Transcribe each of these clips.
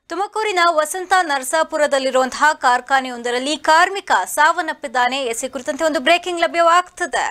ತುಮಕೂರಿನ ವಸಂತ ನರಸಾಪುರದಲ್ಲಿರುವಂತಹ ಕಾರ್ಖಾನೆಯೊಂದರಲ್ಲಿ ಕಾರ್ಮಿಕ ಸಾವನ್ನಪ್ಪಿದ್ದಾನೆ. ಈ ಕುರಿತಂತೆ ಒಂದು ಬ್ರೇಕಿಂಗ್ ಲಭ್ಯವಾಗ್ತದೆ.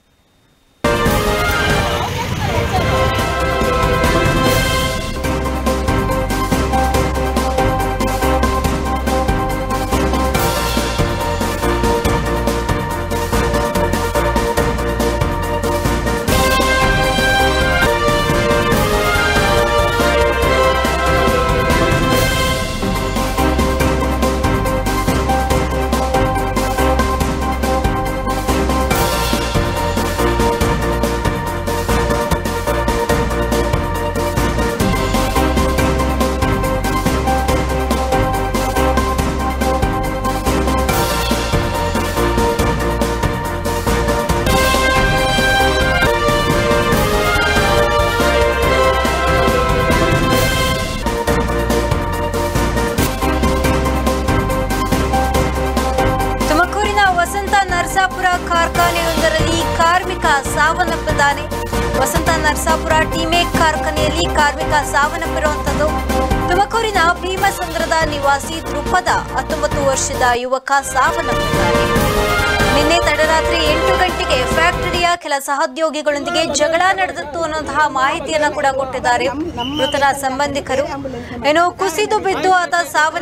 ನರಸಾಪುರ ಕಾರ್ಖಾನೆಯೊಂದರಲ್ಲಿ ಕಾರ್ಮಿಕ ಸಾವನ್ನಪ್ಪಿದ್ದಾನೆ. ವಸಂತ ನರಸಾಪುರ ಟೀಮೇಕ್ ಕಾರ್ಖಾನೆಯಲ್ಲಿ ಕಾರ್ಮಿಕ ಸಾವನ್ನಪ್ಪಿರುವಂತದ್ದು. ತುಮಕೂರಿನ ಭೀಮಸಂದ್ರದ ನಿವಾಸಿ ದೃಪದ 19 ವರ್ಷದ ಯುವಕ ಸಾವನ್ನಪ್ಪಿದ್ದಾನೆ. ನಿನ್ನೆ ತಡರಾತ್ರಿ 8 ಗಂಟೆಗೆ ಫ್ಯಾಕ್ಟರಿಯ ಕೆಲ ಸಹೋದ್ಯೋಗಿಗಳೊಂದಿಗೆ ಜಗಳ ನಡೆದಿತ್ತು ಅನ್ನುವಂತಹ ಮಾಹಿತಿಯನ್ನ ಕೂಡ ಕೊಟ್ಟಿದ್ದಾರೆ ಮೃತನ ಸಂಬಂಧಿಕರು. ಏನೋ ಕುಸಿದು ಬಿದ್ದು ಆತ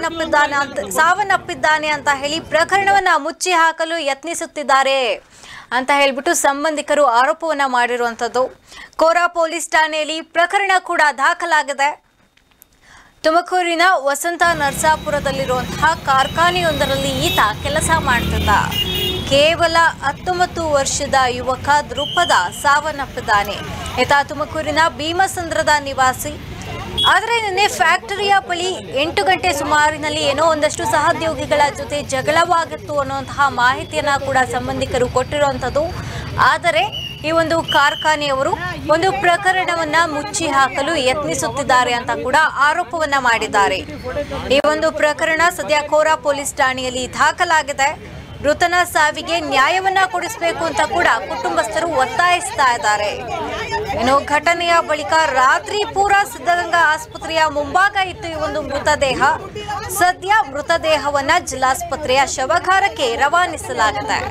ಸಾವನ್ನಪ್ಪಿದ್ದಾನೆ ಅಂತ ಹೇಳಿ ಪ್ರಕರಣವನ್ನ ಮುಚ್ಚಿ ಹಾಕಲು ಯತ್ನಿಸುತ್ತಿದ್ದಾರೆ ಅಂತ ಹೇಳ್ಬಿಟ್ಟು ಸಂಬಂಧಿಕರು ಆರೋಪವನ್ನ ಮಾಡಿರುವಂತದ್ದು. ಕೋರಾ ಪೊಲೀಸ್ ಠಾಣೆಯಲ್ಲಿ ಪ್ರಕರಣ ಕೂಡ ದಾಖಲಾಗಿದೆ. ತುಮಕೂರಿನ ವಸಂತ ನರಸಾಪುರದಲ್ಲಿರುವಂತಹ ಕಾರ್ಖಾನೆಯೊಂದರಲ್ಲಿ ಈತ ಕೆಲಸ ಮಾಡ್ತಿದ್ದ. ಕೇವಲ 19 ವರ್ಷದ ಯುವಕ ದೃಪದ ಸಾವನ್ನಪ್ಪಿದ್ದಾನೆ. ಈತ ತುಮಕೂರಿನ ಭೀಮಸಂದ್ರದ ನಿವಾಸಿ. ಆದರೆ ನಿನ್ನೆ ಫ್ಯಾಕ್ಟರಿಯ ಬಳಿ 8 ಗಂಟೆ ಸುಮಾರಿನಲ್ಲಿ ಏನೋ ಒಂದಷ್ಟು ಸಹೋದ್ಯೋಗಿಗಳ ಜೊತೆ ಜಗಳವಾಗಿತ್ತು ಅನ್ನುವಂತಹ ಮಾಹಿತಿಯನ್ನ ಕೂಡ ಸಂಬಂಧಿಕರು ಕೊಟ್ಟಿರುವಂಥದ್ದು. ಆದರೆ ಈ ಒಂದು ಕಾರ್ಖಾನೆಯವರು ಒಂದು ಪ್ರಕರಣವನ್ನ ಮುಚ್ಚಿ ಹಾಕಲು ಯತ್ನಿಸುತ್ತಿದ್ದಾರೆ ಅಂತ ಕೂಡ ಆರೋಪವನ್ನ ಮಾಡಿದ್ದಾರೆ. ಈ ಒಂದು ಪ್ರಕರಣ ಸದ್ಯ ಕೋರಾ ಪೊಲೀಸ್ ಠಾಣೆಯಲ್ಲಿ ದಾಖಲಾಗಿದೆ. ಮೃತನ ಸಾವಿಗೆ ನ್ಯಾಯವನ್ನ ಕೊಡಿಸಬೇಕು ಅಂತ ಕೂಡ ಕುಟುಂಬಸ್ಥರು ಒತ್ತಾಯಿಸ್ತಾ ಇದ್ದಾರೆ. ಇನ್ನು ಘಟನೆಯ ಬಳಿಕ ರಾತ್ರಿ ಪೂರ ಸಿದ್ಧಗಂಗಾ ಆಸ್ಪತ್ರೆಯ ಮುಂಭಾಗ ಇತ್ತು ಈ ಒಂದು ಮೃತದೇಹ. ಸದ್ಯ ಮೃತದೇಹವನ್ನ ಜಿಲ್ಲಾಸ್ಪತ್ರೆಯ ಶವಗಾರಕ್ಕೆ ರವಾನಿಸಲಾಗಿದೆ.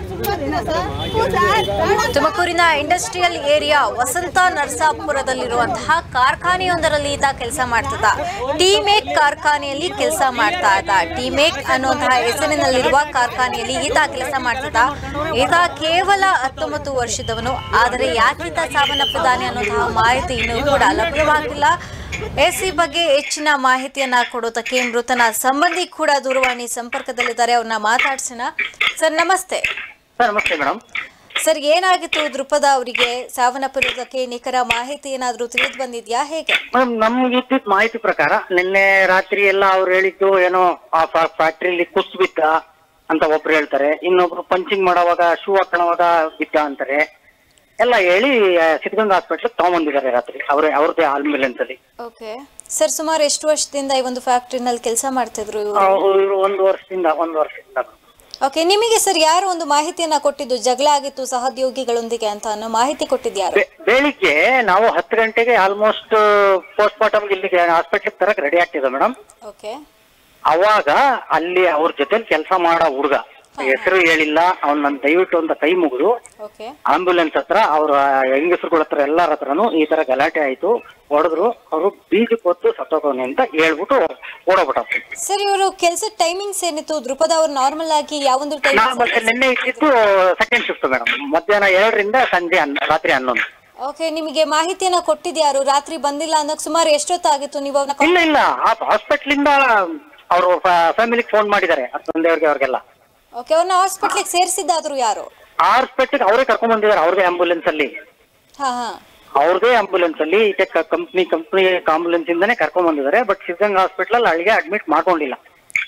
ತುಮಕೂರಿನ ಇಂಡಸ್ಟ್ರಿಯಲ್ ಏರಿಯಾ ವಸಂತ ನರಸಾಪುರದಲ್ಲಿರುವಂತಹ ಕಾರ್ಖಾನೆಯೊಂದರಲ್ಲಿ ಈತ ಕೆಲಸ ಮಾಡ್ತಿದ್ದ. ಟೀಮೇಕ್ ಕಾರ್ಖಾನೆಯಲ್ಲಿ ಕೆಲಸ ಮಾಡ್ತಾ ಇದ್ದ. ಟೀಮೇಕ್ ಅನ್ನುವಂತಹ ಹೆಸರಿನಲ್ಲಿರುವ ಕಾರ್ಖಾನೆಯಲ್ಲಿ ಈತ ಕೆಲಸ ಮಾಡ್ತಿದ್ದ. ಈತ ಕೇವಲ 19 ವರ್ಷದವನು. ಆದರೆ ಯಾಕೆ ಈತ ಸಾವನ್ನಪ್ಪಿದ್ದಾನೆ ಅನ್ನುವಂತಹ ಮಾಹಿತಿ ಇನ್ನೂ ಕೂಡ ಲಭ್ಯವಾಗಿಲ್ಲ. ಈ ಬಗ್ಗೆ ಹೆಚ್ಚಿನ ಮಾಹಿತಿಯನ್ನ ಕೊಡೋದಕ್ಕೆ ಮೃತನ ಸಂಬಂಧಿ ಕೂಡ ದೂರವಾಣಿ ಸಂಪರ್ಕದಲ್ಲಿದ್ದಾರೆ. ಅವ್ರನ್ನ ಮಾತಾಡ್ಸೋಣ. ಸರ್ ನಮಸ್ತೆ. ನಮಸ್ತೆ ಮೇಡಮ್. ಸರ್ ಏನಾಗಿತ್ತು ದೃಪದ ಅವರಿಗೆ ಸಾವನ್ನಪ್ಪಿರೋದಕ್ಕೆ ನಿಖರ ಮಾಹಿತಿ ಏನಾದ್ರೂ ತಿಳಿದು ಬಂದಿದ್ಯಾ ಹೇಗೆ? ಮೇಡಮ್ ನಮ್ಗೆ ಇದ್ದಿದ್ದ ಮಾಹಿತಿ ಪ್ರಕಾರ ನಿನ್ನೆ ರಾತ್ರಿ ಎಲ್ಲ ಅವ್ರು ಹೇಳಿದ್ದು ಏನೋ ಆ ಫ್ಯಾಕ್ಟ್ರಿಲಿ ಕುಸ್ ಬಿದ್ದ ಅಂತ ಒಬ್ರು ಹೇಳ್ತಾರೆ, ಇನ್ನೊಬ್ರು ಪಂಚಿಂಗ್ ಮಾಡೋವಾಗ ಶೂ ಹಾಕೊಳ್ಳೋವಾಗ ಬಿದ್ದ ಅಂತಾರೆ ಎಲ್ಲ ಹೇಳಿ ಸಿದ್ಧಗಂಗಾ ಹಾಸ್ಪಿಟ್ಲ್ ತಗೊಂಡ್ಬಂದಿದ್ದಾರೆ ರಾತ್ರಿ ಅವ್ರದೇ ಆಂಬ್ಯುಲೆನ್ಸ್ ಅಲ್ಲಿ. ಓಕೆ ಸರ್, ಸುಮಾರು ಎಷ್ಟು ವರ್ಷದಿಂದ ಈ ಒಂದು ಫ್ಯಾಕ್ಟ್ರಿನಲ್ಲಿ ಕೆಲಸ ಮಾಡ್ತಿದ್ರು ಇವರು? ಒಂದು ವರ್ಷದಿಂದ. ಓಕೆ, ನಿಮಗೆ ಸರ್ ಯಾರು ಒಂದು ಮಾಹಿತಿಯನ್ನ ಕೊಟ್ಟಿದ್ದು ಜಗಳ ಆಗಿತ್ತು ಸಹೋದ್ಯೋಗಿಗಳೊಂದಿಗೆ ಅಂತ ಅನ್ನೋ ಮಾಹಿತಿ ಕೊಟ್ಟಿದ್ಯಾರು? ಬೆಳಿಗ್ಗೆ ನಾವು 10 ಗಂಟೆಗೆ ಆಲ್ಮೋಸ್ಟ್ ಪೋಸ್ಟ್ ಮಾರ್ಟಮ್ ಇಲ್ಲಿಗೆ ಹಾಸ್ಪಿಟ್ಲ್ ತರಕ್ ರೆಡಿ ಆಗ್ತಿದ್ದ ಮೇಡಮ್. ಓಕೆ, ಅವಾಗ ಅಲ್ಲಿ ಅವ್ರ ಜೊತೆ ಕೆಲಸ ಮಾಡೋ ಹುಡುಗ ಹೆಸರು ಹೇಳಿಲ್ಲ, ಅವ್ನ ದಯವಿಟ್ಟು ಅಂತ ಕೈ ಮುಗಿದು ಆಂಬ್ಯುಲೆನ್ಸ್ ಹತ್ರ ಅವ್ರ ಹೆಂಗಸರುಗಳ ಹತ್ರ ಎಲ್ಲರ ಹತ್ರನು ಈ ತರ ಗಲಾಟೆ ಆಯ್ತು, ಹೊಡೆದ್ರು, ಅವರು ಬೀಜ ಕೊತ್ತು ಸತ್ತೋಗೋನೆ ಅಂತ ಹೇಳ್ಬಿಟ್ಟು ಓಡೋಗ್ಬಿಟ್ಟ. ಸರ್ ಇವರು ಕೆಲಸದ ಟೈಮಿಂಗ್ಸ್ ಏನಿತ್ತು? ದೃಪದ ಅವ್ರು ನಾರ್ಮಲ್ ಆಗಿ ಯಾವೊಂದು ನಿನ್ನೆ ಇಟ್ಟಿದ್ದು ಸೆಕೆಂಡ್ ಶಿಫ್ಟ್ ಮೇಡಮ್, ಮಧ್ಯಾಹ್ನ 2ರಿಂದ ಸಂಜೆ ರಾತ್ರಿ 11. ಓಕೆ, ನಿಮಗೆ ಮಾಹಿತಿಯನ್ನ ಕೊಟ್ಟಿದ್ಯಾರು? ರಾತ್ರಿ ಬಂದಿಲ್ಲ ಅನ್ನೋಕೆ ಸುಮಾರು ಎಷ್ಟೊತ್ತಾಗಿತ್ತು ನೀವು? ಇಲ್ಲ ಹಾಸ್ಪಿಟ್ಲಿಂದ ಅವರು ಫ್ಯಾಮಿಲಿಗೆ ಫೋನ್ ಮಾಡಿದ್ದಾರೆ ತಂದೆಯವ್ರಿಗೆ ಅವ್ರಿಗೆಲ್ಲ. ಓಕೆ, ಅವ್ರನ್ನ ಹಾಸ್ಪಿಟ್ಲಿಗೆ ಸೇರಿಸಿದ್ದಾದ್ರು ಯಾರು? ಹಾಸ್ಪಿಟ್ಲಿಗೆ ಅವರೇ ಕರ್ಕೊಂಡ್ ಬಂದಿದ್ದಾರೆ ಅವ್ರದೇ ಆಂಬ್ಯುಲೆನ್ಸ್ ಅಲ್ಲಿ. ಅವ್ರದೇ ಆಂಬ್ಯುಲೆನ್ಸ್ ಅಲ್ಲಿ ಕಂಪ್ನಿ ಆಂಬ್ಯುಲೆನ್ಸ್ ಇಂದಾನೆ ಕರ್ಕೊಂಡ್ ಬಂದಿದ್ದಾರೆ. ಬಟ್ ಸಿದ್ಧಗಂಗಾ ಹಾಸ್ಪಿಟಲ್ ಅಲ್ಲಿ ಅಲ್ಲಿಗೆ ಅಡ್ಮಿಟ್ ಮಾಡ್ಕೊಂಡಿಲ್ಲ.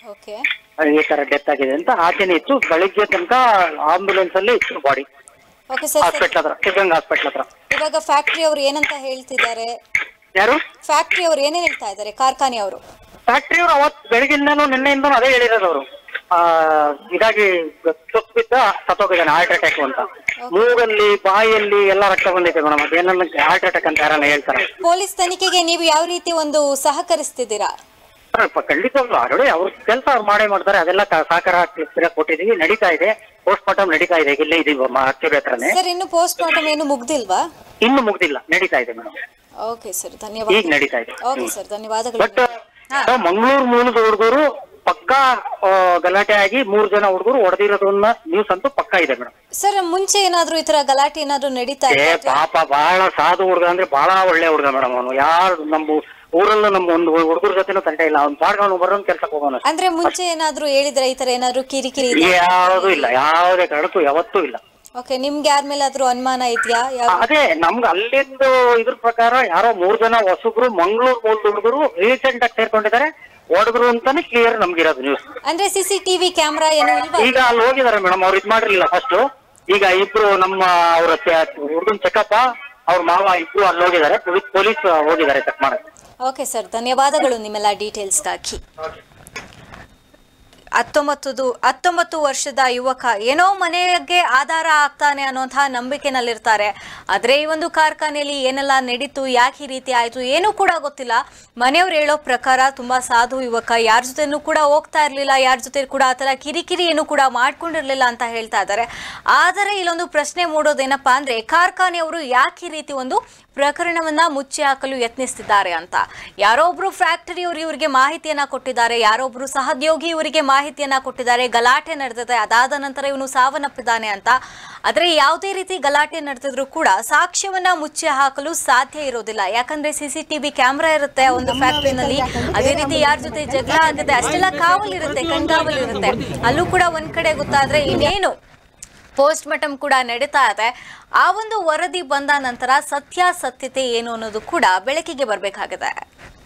ಈ ತರ ಡೆತ್ ಆಗಿದೆ ಅಂತ ಆಚೆನೆ ಇತ್ತು. ಬೆಳಿಗ್ಗೆ ತನಕ ಆಂಬ್ಯುಲೆನ್ಸ್ ಅಲ್ಲಿ ಇತ್ತು ಬಾಡಿ ಹಾಸ್ಪಿಟಲ್ ಹತ್ರ, ಸಿದ್ಧಗಂಗಾ ಹಾಸ್ಪಿಟಲ್ ಹತ್ರ. ಇವಾಗ ಫ್ಯಾಕ್ಟರಿ ಅವರು ಏನಂತ ಹೇಳ್ತಿದ್ದಾರೆ? ಯಾರು ಫ್ಯಾಕ್ಟರಿ ಅವರು ಏನೇನ್ ಹೇಳ್ತಾ ಇದ್ದಾರೆ? ಕಾರ್ಖಾನೆ ಅವರು? ಫ್ಯಾಕ್ಟರಿ ಅವರು ಅವತ್ತು ಬೆಳಗಿಂದನೂ ನಿನ್ನೆಯಿಂದನೂ ಅದೇ ಹೇಳಿರೋದು. ಅವರು ಇದಾಗಿ ಬಿದ್ದ ಸತ್ತೋಗಿದ್ದಾನೆ, ಹಾರ್ಟ್ ಅಟ್ಯಾಕ್ ಅಂತ. ಮೂಗಲ್ಲಿ ಬಾಯಲ್ಲಿ ಎಲ್ಲ ರಕ್ತ ಬಂದೈತೆ ಮೇಡಮ್. ಅದೇನ ಹಾರ್ಟ್ ಅಟ್ಯಾಕ್ ಅಂತ ಯಾರನ್ನ ಹೇಳ್ತಾರೆ. ಪೊಲೀಸ್ ತನಿಖೆಗೆ ನೀವು ಯಾವ ರೀತಿ ಒಂದು ಸಹಕರಿಸ್ತಿದ್ದೀರಾ? ಖಂಡಿತವಾಗ್ಲು ಆಲ್ರೆಡಿ ಅವ್ರ ಕೆಲಸ ಅವ್ರು ಮಾಡೇ ಮಾಡ್ತಾರೆ. ಅದೆಲ್ಲ ಸಹಕಾರ ಕೊಟ್ಟಿದೀವಿ, ನಡೀತಾ ಇದೆ. ಪೋಸ್ಟ್ ಮಾರ್ಟಮ್ ನಡೀತಾ ಇದೆ, ಇಲ್ಲೇ ಇದೀವಿ ಆಕ್ಚುಲಿ ಹತ್ರನೇ. ಸರ್ ಇನ್ನು ಪೋಸ್ಟ್ ಮಾರ್ಟಮ್ ಏನು ಮುಗ್ದಿಲ್ವಾ? ಇನ್ನು ಮುಗ್ದಿಲ್ಲ, ನಡೀತಾ ಇದೆ ಮೇಡಮ್. ಓಕೆ ಸರ್, ಧನ್ಯವಾದ. ಈಗ ನಡೀತಾ ಇದೆ. ಓಕೆ ಸರ್, ಧನ್ಯವಾದಗಳು. ಬಟ್ ಮಂಗಳೂರು ಮೂಲದ ಹುಡುಗರು ಪಕ್ಕಾ ಗಲಾಟೆ ಆಗಿ 3 ಜನ ಹುಡುಗರು ಹೊಡೆದಿರೋದನ್ನ ನ್ಯೂಸ್ ಅಂತೂ ಪಕ್ಕಾ ಇದೆ ಮೇಡಮ್. ಸರ್ ಮುಂಚೆ ಏನಾದ್ರು ಈ ತರ ಗಲಾಟೆ ಏನಾದ್ರು ನಡೀತಾ ಇದೆ? ಪಾಪ ಬಹಳ ಸಾಧು ಹುಡುಗ ಅಂದ್ರೆ ಬಹಳ ಒಳ್ಳೆ ಹುಡುಗ ಮೇಡಮ್. ಅವನು ಯಾರು ನಮ್ಮ ಊರಲ್ಲೂ ನಮ್ಮ ಒಂದು ಹುಡುಗರ ಜೊತೆನೂ ತಂಟೆ ಇಲ್ಲ. ಅವ್ನು ಪಾಡ್ಕೊಂಡು ಬರೋನ್ ಕೆಲ್ಸಕ್ಕೆ ಹೋಗೋಣ. ಅಂದ್ರೆ ಮುಂಚೆ ಏನಾದ್ರು ಹೇಳಿದ್ರೆ ಈ ತರ ಏನಾದ್ರು ಕಿರಿಕಿರಿ? ಯಾವ್ದು ಇಲ್ಲ, ಯಾವುದೇ ಕಾರಣಕ್ಕೂ ಯಾವತ್ತೂ ಇಲ್ಲ. ಓಕೆ, ನಿಮ್ಗೆ ಯಾರ ಮೇಲಾದ್ರೂ ಅನುಮಾನ ಇದೆಯಾ? ಅದೇ ನಮ್ಗೆ ಅಲ್ಲಿಂದ ಇದ್ರ ಪ್ರಕಾರ ಯಾರೋ 3 ಜನ ಹೊಸಬ್ರು ಮಂಗಳೂರು ಮೂಲದ ಹುಡುಗರು ರೀಸೆಂಟ್ ಆಗಿ ಸೇರ್ಕೊಂಡಿದ್ದಾರೆ, ಹೊಡೆದ್ರು ಅಂತಾನೆ ಕ್ಲಿಯರ್ ನಮ್ಗಿರೋದು ನ್ಯೂಸ್. ಅಂದ್ರೆ CCTV ಕ್ಯಾಮ್ರಾ ಏನು ಇಲ್ವಾ? ಈಗ ಅಲ್ಲಿ ಹೋಗಿದ್ದಾರೆ ಮೇಡಮ್, ಅವ್ರು ಇದ್ ಮಾಡಿರ್ಲಿಲ್ಲ ಫಸ್ಟ್. ಈಗ ಇಬ್ರು ನಮ್ಮ ಅವ್ರ ಹುಡುಗನ್ ಚೆಕಪ್ಪ ಅವ್ರ ಮಾವ ಇಬ್ರು ಅಲ್ಲಿ ಹೋಗಿದ್ದಾರೆ, ಪೊಲೀಸ್ ಹೋಗಿದ್ದಾರೆ ಚೆಕ್ ಮಾಡಕ್ಕೆ. ಓಕೆ ಸರ್, ಧನ್ಯವಾದಗಳು ನಿಮ್ಮೆಲ್ಲ ಡೀಟೇಲ್ಸ್ಗಾಗಿ. 19 ವರ್ಷದ ಯುವಕ ಏನೋ ಮನೆಗೆ ಆಧಾರ ಆಗ್ತಾನೆ ಅನ್ನೋಂತಹ ನಂಬಿಕೆನಲ್ಲಿರ್ತಾರೆ. ಆದ್ರೆ ಈ ಒಂದು ಕಾರ್ಖಾನೆಯಲ್ಲಿ ಏನೆಲ್ಲ ನಡೀತು, ಯಾಕೆ ಈ ರೀತಿ ಆಯ್ತು ಏನೂ ಕೂಡ ಗೊತ್ತಿಲ್ಲ. ಮನೆಯವ್ರು ಹೇಳೋ ಪ್ರಕಾರ ತುಂಬಾ ಸಾಧು ಯುವಕ, ಯಾರ ಜೊತೆನೂ ಕೂಡ ಹೋಗ್ತಾ ಇರ್ಲಿಲ್ಲ, ಯಾರ ಜೊತೆ ಕೂಡ ಆತರ ಕಿರಿಕಿರಿ ಏನು ಕೂಡ ಮಾಡ್ಕೊಂಡಿರ್ಲಿಲ್ಲ ಅಂತ ಹೇಳ್ತಾ ಇದ್ದಾರೆ. ಆದರೆ ಇಲ್ಲೊಂದು ಪ್ರಶ್ನೆ ಮೂಡೋದೇನಪ್ಪಾ ಅಂದ್ರೆ, ಕಾರ್ಖಾನೆಯವರು ಯಾಕೆ ಈ ರೀತಿ ಒಂದು ಪ್ರಕರಣವನ್ನ ಮುಚ್ಚಿ ಹಾಕಲು ಯತ್ನಿಸ್ತಿದ್ದಾರೆ ಅಂತ. ಯಾರೊಬ್ರು ಫ್ಯಾಕ್ಟರಿಯವರು ಇವರಿಗೆ ಮಾಹಿತಿಯನ್ನ ಕೊಟ್ಟಿದ್ದಾರೆ, ಯಾರೊಬ್ರು ಸಹೋದ್ಯೋಗಿ ಇವರಿಗೆ ಮಾಹಿತಿಯನ್ನ ಕೊಟ್ಟಿದ್ದಾರೆ, ಗಲಾಟೆ ನಡೆದಿದೆ, ಅದಾದ ನಂತರ ಇವನು ಸಾವನ್ನಪ್ಪಿದ್ದಾನೆ ಅಂತ. ಆದ್ರೆ ಯಾವುದೇ ರೀತಿ ಗಲಾಟೆ ನಡೆದಿದ್ರು ಕೂಡ ಸಾಕ್ಷ್ಯವನ್ನ ಮುಚ್ಚಿ ಹಾಕಲು ಸಾಧ್ಯ ಇರೋದಿಲ್ಲ. ಯಾಕಂದ್ರೆ CCTV ಕ್ಯಾಮ್ರಾ ಇರುತ್ತೆ ಒಂದು ಫ್ಯಾಕ್ಟರಿನಲ್ಲಿ. ಅದೇ ರೀತಿ ಯಾರ ಜೊತೆ ಜಗಳ ಆಗಿದೆ ಅಷ್ಟೆಲ್ಲ ಕಾವಲಿರುತ್ತೆ, ಕಣ್ಗಾವಲಿರುತ್ತೆ. ಅಲ್ಲೂ ಕೂಡ ಒಂದ್ ಕಡೆ ಗೊತ್ತಾದ್ರೆ ಇನ್ನೇನು ಪೋಸ್ಟ್ ಮಾರ್ಟಮ್ ಕೂಡ ನಡೀತಾ ಇದೆ. ಆ ಒಂದು ವರದಿ ಬಂದ ನಂತರ ಸತ್ಯಾಸತ್ಯತೆ ಏನು ಅನ್ನೋದು ಕೂಡ ಬೆಳಕಿಗೆ ಬರಬೇಕಾಗಿದೆ.